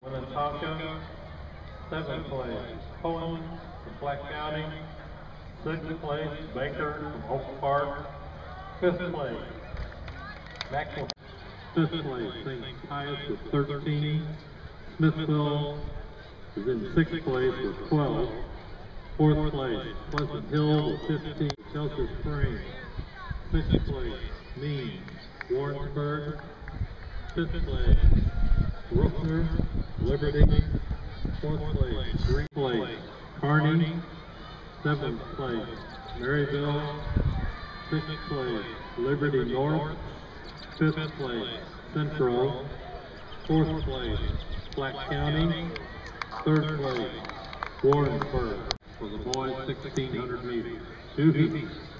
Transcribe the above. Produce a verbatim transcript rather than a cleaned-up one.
Minnetonka. Seventh place, Cohen from Black County. Sixth place, Baker from Oak Park. Fifth place, Maxwell. Fifth place, Saint Pius with thirteen. Smithville is in sixth place with twelve. Fourth place, Pleasant Hill with fifteen. Chelsea Springs. Sixth place, Means, Warrensburg. Fifth place, Ruffner, Liberty. Fourth place, Green place, Kearney. Seventh place, Maryville. Sixth place, Liberty North. Fifth place, Central. Fourth place, Black County. Third place, Warrensburg. For the boys, sixteen hundred meters. Two heats.